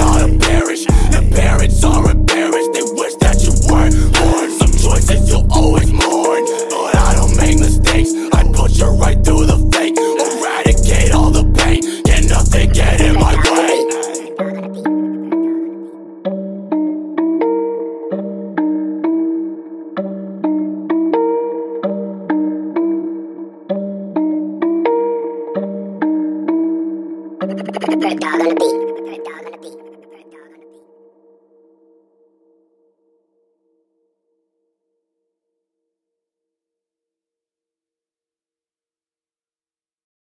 ought to perish. The parents are embarrassed, they wish that you weren't born. Some choices you'll always mourn, but I don't make mistakes. I push you right through the fake, eradicate all the pain. Can nothing get in my way. Dog on the beat.